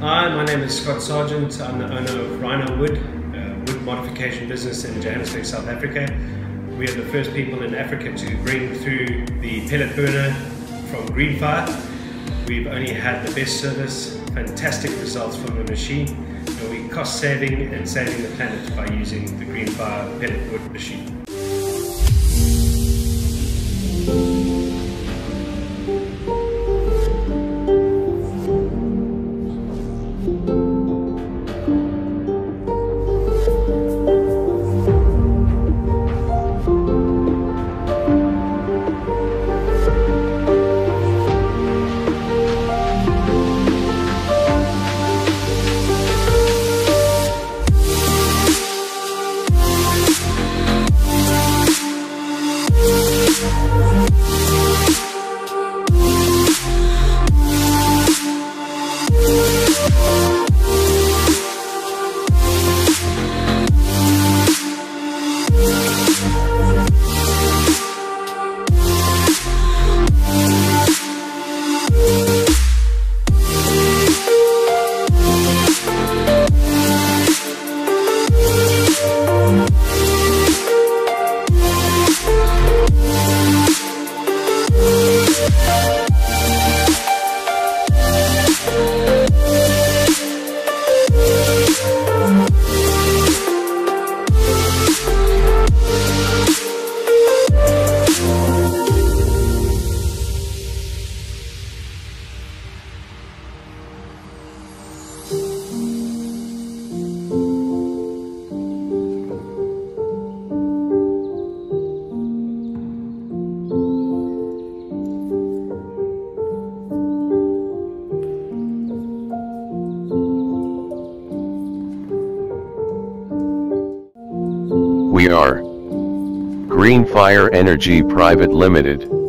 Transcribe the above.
Hi, my name is Scott Sargent. I'm the owner of Rhino Wood, a wood modification business in Johannesburg, South Africa. We are the first people in Africa to bring through the pellet burner from Greenfire. We've only had the best service, fantastic results from the machine, and we're cost saving and saving the planet by using the Greenfire pellet wood machine. We are Greenfire Energy Private Limited.